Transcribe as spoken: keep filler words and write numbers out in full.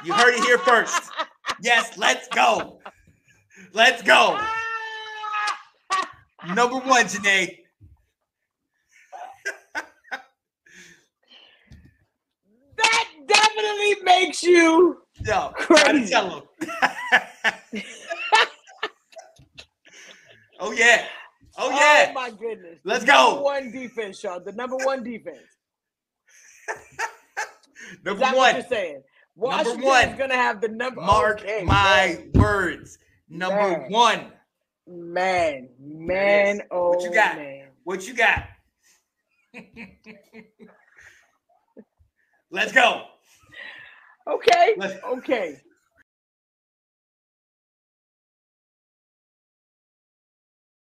You heard it here first. Yes, let's go. Let's go. Number one, Janae. That definitely makes you Yo, crazy. Tell him. Oh yeah. Oh yeah. Oh my goodness. Let's the go. Number one defense, Sean. The number one defense. Number is that one. what you're saying? Washington number one. is gonna have the number. Mark okay, my man. words. Number man. one. Man, man, oh what you got? man. What you got? Let's go. Okay. Let's, okay.